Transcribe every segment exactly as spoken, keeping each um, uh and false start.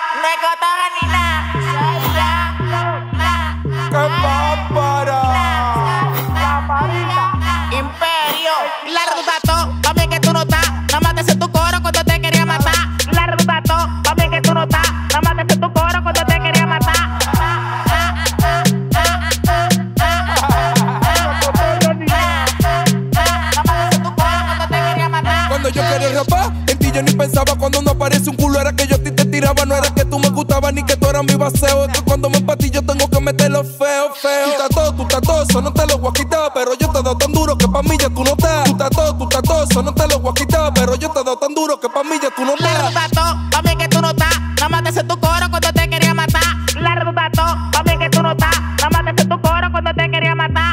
Me costaba ni nada. ¡Qué pápara! Imperio. La ruta to, pa' mí que tú no estás. Nada más te sé tu coro cuando te quería matar. La ruta to, pa' mí que tú no estás. Nada más te sé tu coro cuando te quería matar. Cuando yo quería rapar, en ti yo ni pensaba. Cuando no aparece un culo era que yo a ti te tiraba. No era que tú me gustabas ni que tú eras mi baseo. Es que cuando me empatillo tengo que meterlo feo, feo. Tú estás todo, tú estás todo, eso no te lo voy a quitar. Pero yo te doy tan duro que pa' mí ya tú no estás. Tú estás todo, tú estás todo, eso no te lo voy a quitar. Pero yo te doy tan duro que pa' mí ya tú no estás. La ruta to, pa' mí que tú no estás. Nada más te sé tu coro cuando te quería matar. La ruta to, pa' mí que tú no estás. Nada más te sé tu coro cuando te quería matar.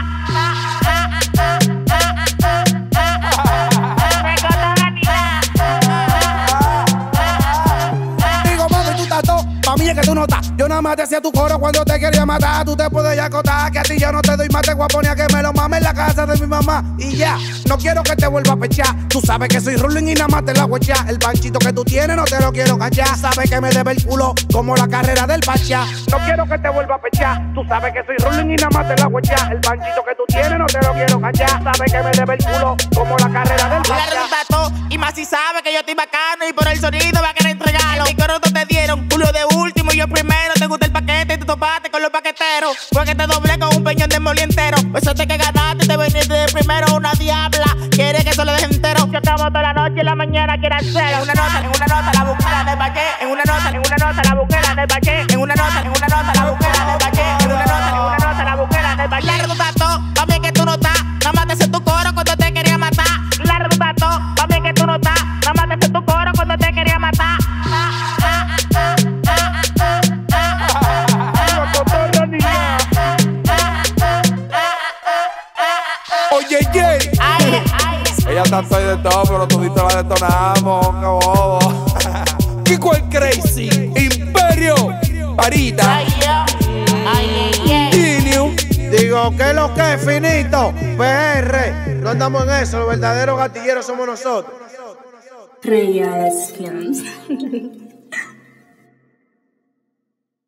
Pa' mí es que tú no estás. Yo nada más te hacía tu coro cuando te quería matar. Tú te puedes ya acotar, que a ti yo no te doy más. Te voy a poner a que me lo mame en la casa de mi mamá. Y ya, no quiero que te vuelva a pechar. Tú sabes que soy ruling y nada más te la voy a echar. El panchito que tú tienes no te lo quiero cachar. Sabes que me debe el culo como la carrera del pachá. No quiero que te vuelva a pechar. Tú sabes que soy ruling y nada más te la voy a echar. El panchito que tú tienes no te lo quiero cachar. Sabes que me debe el culo como la carrera del pachá. La ruta to, y más si sabes que yo estoy bacano. Y por el sonido va a querer entregarlo. Mi coro te dieron, Julio de último y yo primero. Te gusta el paquete y tú topaste con los paqueteros. Fue que te doblé con un peñón de moli entero. Pensaste que ganaste y te veniste de primero. Una diabla, quiere que se lo deje entero. Yo acabo toda la noche y la mañana quiere hacer. En una nota, en una nota, la búsqueda del bache. En una nota, en una nota, la búsqueda del bache. En una nota, en una nota, la búsqueda del bache. En una nota, en una nota, la búsqueda del bache. La ruta to, pa' mí que tú no estás. Nada más te sé tu coro cuando te quería matar. La ruta to, pa' mí que tú no estás. Nada más te sé tu coro cuando te quería matar. Oye, Jay. Ay, ay. Ella está soy de todo, pero todito la detonamos, qué bobo. Kiko el Crazy, Imperio, Parita, Ay, yo. Ay, ay, ay. Genio. Digo, ¿qué es lo que es finito? P R, no andamos en eso, los verdaderos gatilleros somos nosotros. Reales Films.